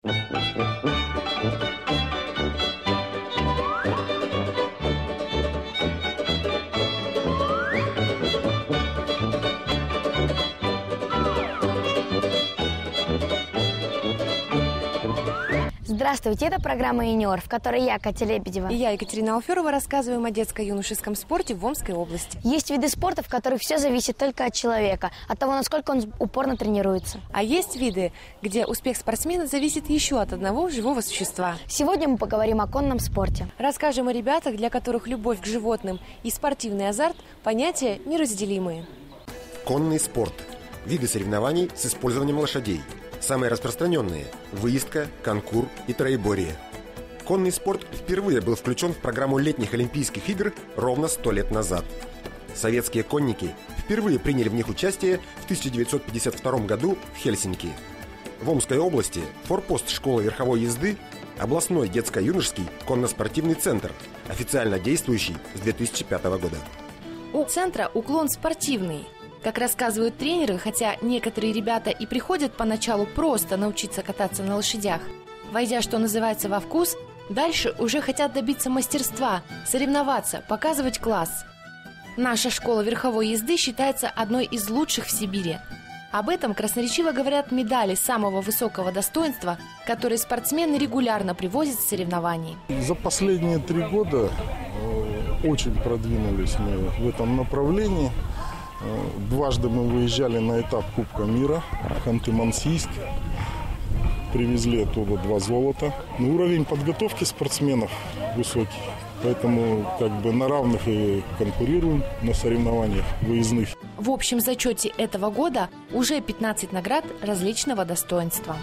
Здравствуйте, это программа «Юниор», в которой я, Катя Лебедева. И я, Екатерина Алферова, рассказываем о детско-юношеском спорте в Омской области. Есть виды спорта, в которых все зависит только от человека, от того, насколько он упорно тренируется. А есть виды, где успех спортсмена зависит еще от одного живого существа. Сегодня мы поговорим о конном спорте. Расскажем о ребятах, для которых любовь к животным и спортивный азарт – понятия неразделимые. Конный спорт. Виды соревнований с использованием лошадей. Самые распространенные – выездка, конкур и троеборье. Конный спорт впервые был включен в программу летних Олимпийских игр ровно 100 лет назад. Советские конники впервые приняли в них участие в 1952 году в Хельсинки. В Омской области форпост школы верховой езды – областной детско-юношеский конно-спортивный центр, официально действующий с 2005 года. У центра уклон спортивный. Как рассказывают тренеры, хотя некоторые ребята и приходят поначалу просто научиться кататься на лошадях, войдя, что называется, во вкус, дальше уже хотят добиться мастерства, соревноваться, показывать класс. Наша школа верховой езды считается одной из лучших в Сибири. Об этом красноречиво говорят медали самого высокого достоинства, которые спортсмены регулярно привозят с соревнований. За последние 3 года очень продвинулись мы в этом направлении. Дважды мы выезжали на этап Кубка мира в Ханты-Мансийск. Привезли оттуда 2 золота. Но уровень подготовки спортсменов высокий. Поэтому на равных и конкурируем на соревнованиях выездных. В общем зачете этого года уже 15 наград различного достоинства.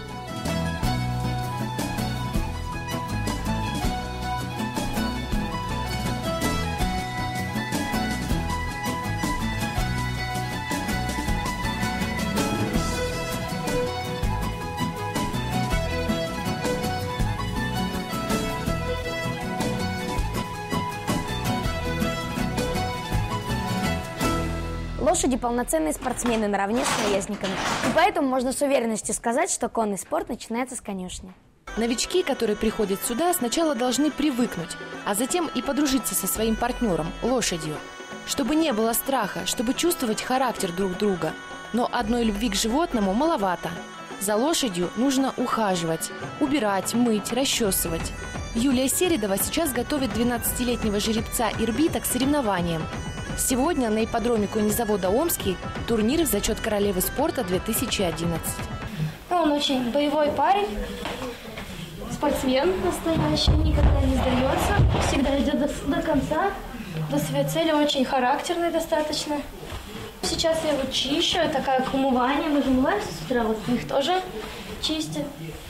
Лошади – полноценные спортсмены наравне с наездниками. И поэтому можно с уверенностью сказать, что конный спорт начинается с конюшни. Новички, которые приходят сюда, сначала должны привыкнуть, а затем и подружиться со своим партнером – лошадью. Чтобы не было страха, чтобы чувствовать характер друг друга. Но одной любви к животному маловато. За лошадью нужно ухаживать, убирать, мыть, расчесывать. Юлия Середова сейчас готовит 12-летнего жеребца Ирбита к соревнованиям. Сегодня на ипподроме конезавода «Омский» турнир в зачет королевы спорта 2011. Он очень боевой парень, спортсмен настоящий, никогда не сдается, всегда идет до конца, до своей цели, очень характерный достаточно. Сейчас я его чищу, это как умывание, мы же умываемся с утра, вот их тоже чистим,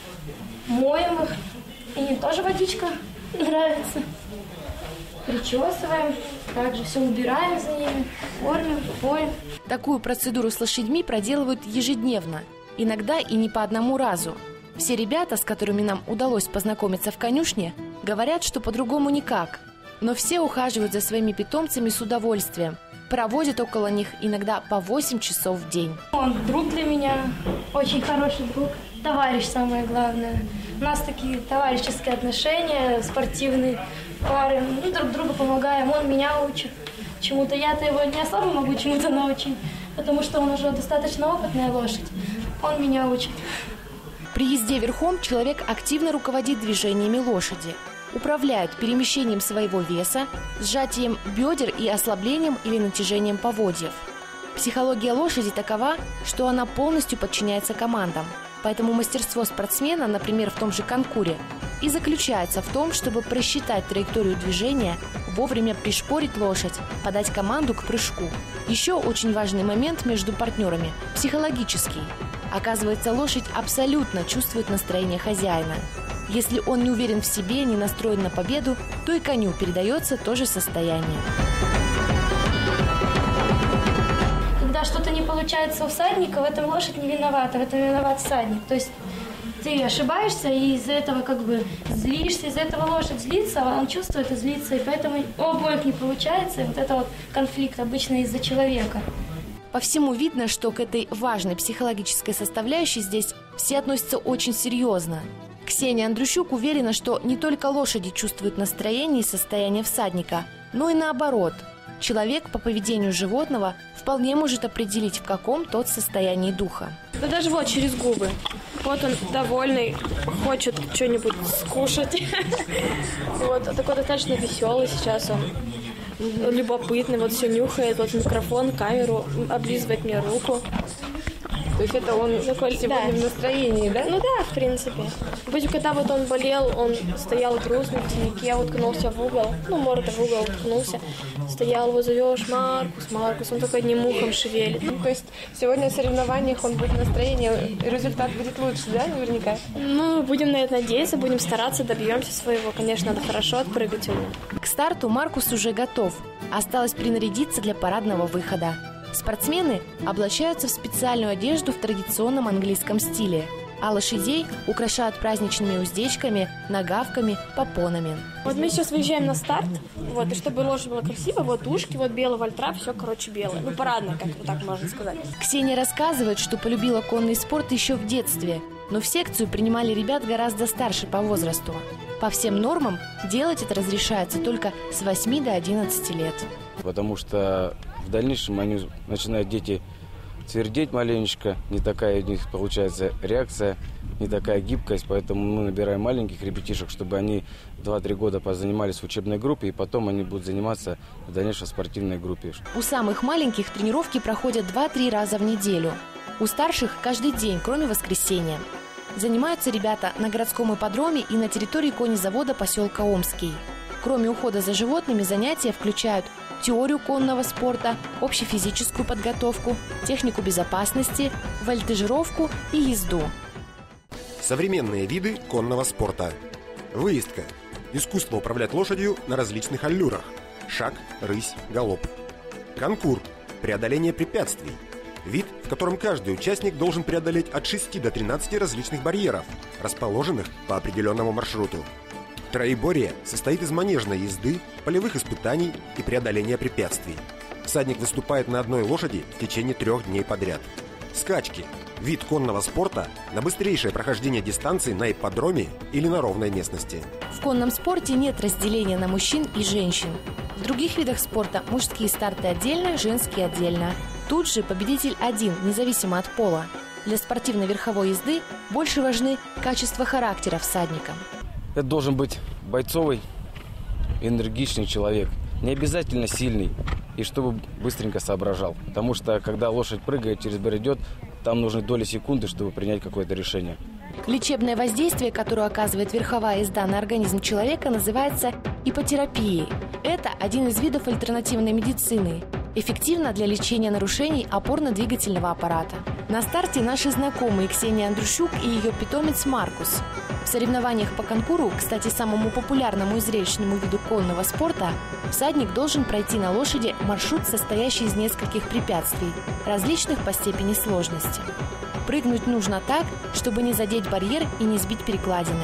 моем их, и им тоже водичка нравится. Причесываем, также все убираем за ними, кормим, поем. Такую процедуру с лошадьми проделывают ежедневно, иногда и не по одному разу. Все ребята, с которыми нам удалось познакомиться в конюшне, говорят, что по-другому никак. Но все ухаживают за своими питомцами с удовольствием, проводят около них иногда по 8 часов в день. Он друг для меня, очень хороший друг, товарищ самое главное. У нас такие товарищеские отношения, спортивные пары, мы друг другу помогаем, он меня учит чему-то. Я-то его не особо могу чему-то научить, потому что он уже достаточно опытная лошадь, он меня учит. При езде верхом человек активно руководит движениями лошади, управляет перемещением своего веса, сжатием бедер и ослаблением или натяжением поводьев. Психология лошади такова, что она полностью подчиняется командам. Поэтому мастерство спортсмена, например, в том же конкуре, и заключается в том, чтобы просчитать траекторию движения, вовремя пришпорить лошадь, подать команду к прыжку. Еще очень важный момент между партнерами – психологический. Оказывается, лошадь абсолютно чувствует настроение хозяина. Если он не уверен в себе, не настроен на победу, то и коню передается то же состояние. Когда что-то не получается у всадника, в этом лошадь не виновата, в этом виноват всадник. То есть ты ошибаешься, и из-за этого злишься, из-за этого лошадь злится, а он чувствует и злится, и поэтому у обоих не получается, и вот это вот конфликт обычно из-за человека. По всему видно, что к этой важной психологической составляющей здесь все относятся очень серьезно. Ксения Андрущук уверена, что не только лошади чувствуют настроение и состояние всадника, но и наоборот. Человек по поведению животного вполне может определить, в каком тот состоянии духа. Да даже вот через губы. Вот он довольный, хочет что-нибудь скушать. Вот, такой достаточно веселый сейчас он. Любопытный, вот все нюхает, вот микрофон, камеру, облизывает мне руку. То есть это он такой сегодня в настроении, да? Ну да, в принципе. Допустим, когда вот он болел, он стоял грустный в теннике, уткнулся в угол, мордой в угол уткнулся, стоял, его зовешь, Маркус, Маркус, он только одним ухом шевелит. То есть сегодня в соревнованиях он будет в настроении, результат будет лучше, да, наверняка? Ну, будем на это надеяться, будем стараться, добьемся своего. Конечно, надо хорошо отпрыгать у него. К старту Маркус уже готов. Осталось принарядиться для парадного выхода. Спортсмены облачаются в специальную одежду в традиционном английском стиле, а лошадей украшают праздничными уздечками, нагавками, попонами. Вот мы сейчас выезжаем на старт, вот, и чтобы лошадь была красивая, вот ушки, вот белый вольтрап, все, белое. Ну, парадное, как вот так можно сказать. Ксения рассказывает, что полюбила конный спорт еще в детстве, но в секцию принимали ребят гораздо старше по возрасту. По всем нормам делать это разрешается только с 8 до 11 лет. Потому что в дальнейшем они начинают, дети, твердеть маленечко, не такая у них получается реакция, не такая гибкость, поэтому мы набираем маленьких ребятишек, чтобы они 2-3 года позанимались в учебной группе, и потом они будут заниматься в дальнейшем в спортивной группе. У самых маленьких тренировки проходят 2-3 раза в неделю. У старших каждый день, кроме воскресенья. Занимаются ребята на городском ипподроме и на территории конезавода поселка Омский. Кроме ухода за животными, занятия включают теорию конного спорта, общефизическую подготовку, технику безопасности, вольтежировку и езду. Современные виды конного спорта. Выездка. Искусство управлять лошадью на различных аллюрах. Шаг, рысь, галоп. Конкур. Преодоление препятствий. Вид, в котором каждый участник должен преодолеть от 6 до 13 различных барьеров, расположенных по определенному маршруту. Троеборье состоит из манежной езды, полевых испытаний и преодоления препятствий. Всадник выступает на одной лошади в течение 3 дней подряд. Скачки – вид конного спорта на быстрейшее прохождение дистанции на ипподроме или на ровной местности. В конном спорте нет разделения на мужчин и женщин. В других видах спорта мужские старты отдельно, женские отдельно. Тут же победитель один, независимо от пола. Для спортивной верховой езды больше важны качества характера всадника. Это должен быть бойцовый, энергичный человек, не обязательно сильный, и чтобы быстренько соображал. Потому что, когда лошадь прыгает, через барьер идет, там нужны доли секунды, чтобы принять какое-то решение. Лечебное воздействие, которое оказывает верховая езда на организм человека, называется ипотерапией. Это один из видов альтернативной медицины. Эффективно для лечения нарушений опорно-двигательного аппарата. На старте наши знакомые Ксения Андрущук и ее питомец Маркус. В соревнованиях по конкуру, кстати, самому популярному и зрелищному виду конного спорта, всадник должен пройти на лошади маршрут, состоящий из нескольких препятствий, различных по степени сложности. Прыгнуть нужно так, чтобы не задеть барьер и не сбить перекладины.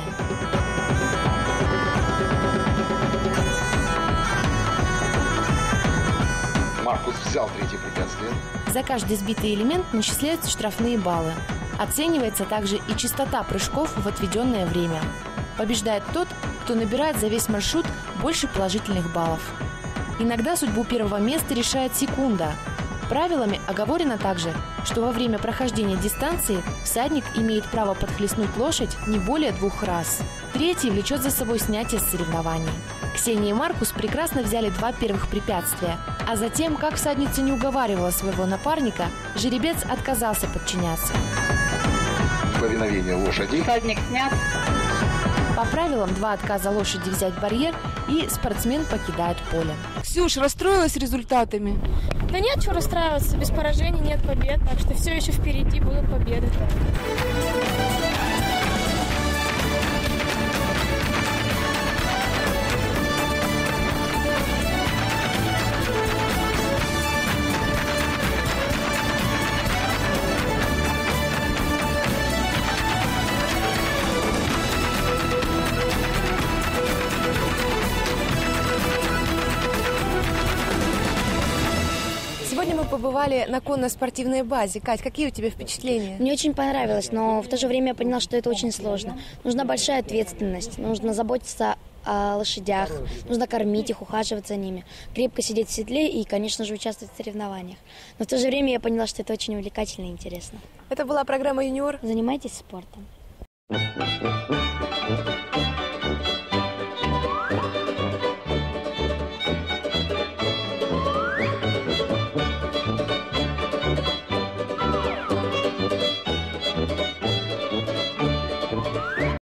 Маркус взял 3-е препятствие. За каждый сбитый элемент начисляются штрафные баллы. Оценивается также и частота прыжков в отведенное время. Побеждает тот, кто набирает за весь маршрут больше положительных баллов. Иногда судьбу первого места решает секунда. Правилами оговорено также, что во время прохождения дистанции всадник имеет право подхлестнуть лошадь не более 2 раз. Третий влечет за собой снятие с соревнований. Ксения и Маркус прекрасно взяли 2 первых препятствия, а затем, как всадница не уговаривала своего напарника, жеребец отказался подчиняться. Повиновение лошади. Всадник снят. По правилам 2 отказа лошади взять барьер, и спортсмен покидает поле. Ксюш, расстроилась результатами? Да нет, чего расстраиваться, без поражений нет побед, так что все еще впереди будут победы. побывали на конно-спортивной базе. Кать, какие у тебя впечатления? Мне очень понравилось, но в то же время я поняла, что это очень сложно. Нужна большая ответственность, нужно заботиться о лошадях, нужно кормить их, ухаживать за ними, крепко сидеть в седле и, конечно же, участвовать в соревнованиях. Но в то же время я поняла, что это очень увлекательно и интересно. Это была программа «Юниор». Занимайтесь спортом.